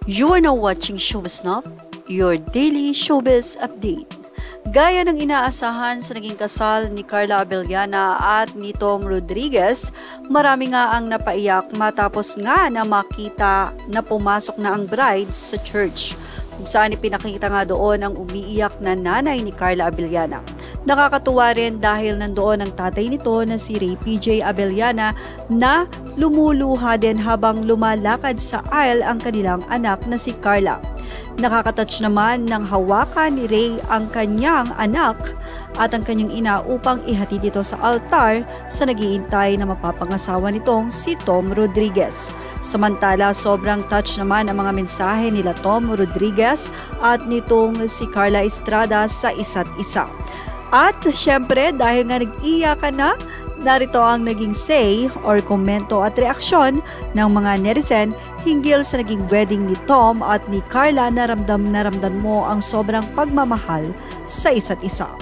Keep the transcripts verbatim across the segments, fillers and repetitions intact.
You are now watching Showbiz Now, your daily showbiz update. Gaya ng inaasahan sa naging kasal ni Carla Abellana at ni Tom Rodriguez, marami nga ang napaiyak matapos nga na makita na pumasok na ang bride sa church, kung saan ipinakita nga doon ang umiiyak na nanay ni Carla Abellana. Nakakatuwa rin dahil nandoon ang tatay nito na si P J Abellana na lumuluha din habang lumalakad sa aisle ang kanilang anak na si Carla. Nakakatouch naman ng hawakan ni Ray ang kanyang anak at ang kanyang ina upang ihatid ito sa altar sa nag-iintay na mapapangasawa nitong si Tom Rodriguez. Samantala, sobrang touch naman ang mga mensahe nila Tom Rodriguez at nitong si Carla Estrada sa isa't isa. At syempre, dahil nga nag-iyakan na, narito ang naging say or komento at reaksyon ng mga netizen hinggil sa naging wedding ni Tom at ni Carla na ramdam na ramdam mo ang sobrang pagmamahal sa isa't isa.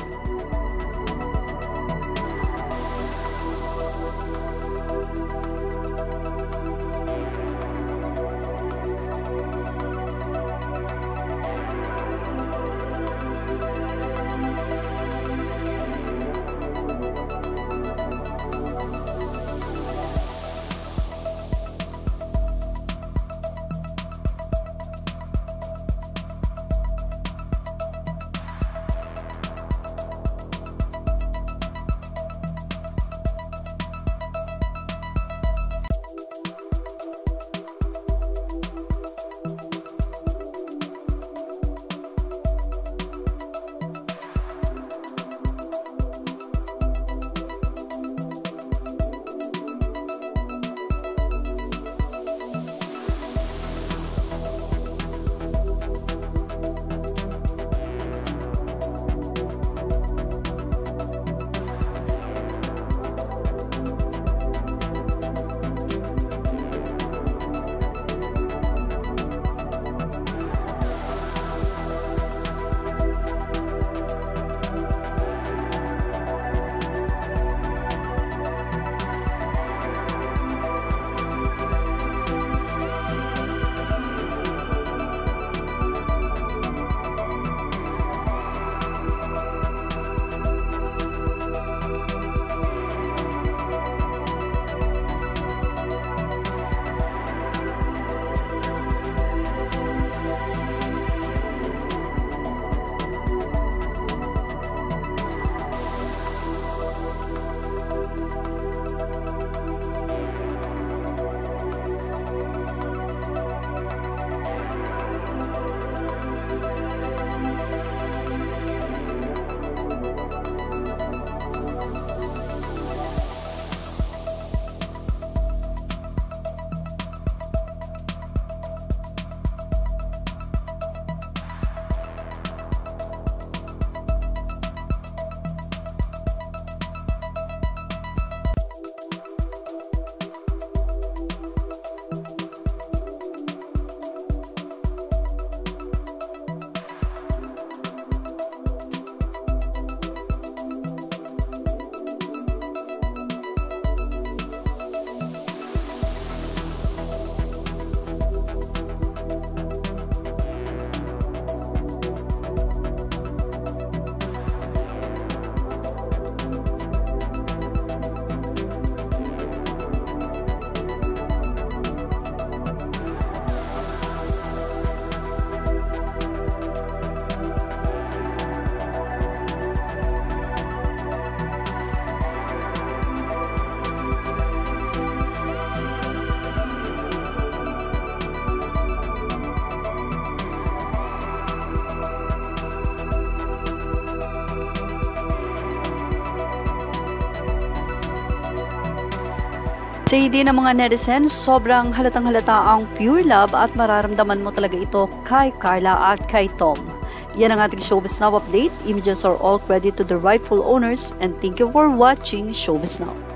Sa hindi ng mga netizens, sobrang halatang halata ang pure love at mararamdaman mo talaga ito kay Carla at kay Tom. Yan ang ating Showbiz Now update. Images are all credit to the rightful owners and thank you for watching Showbiz Now.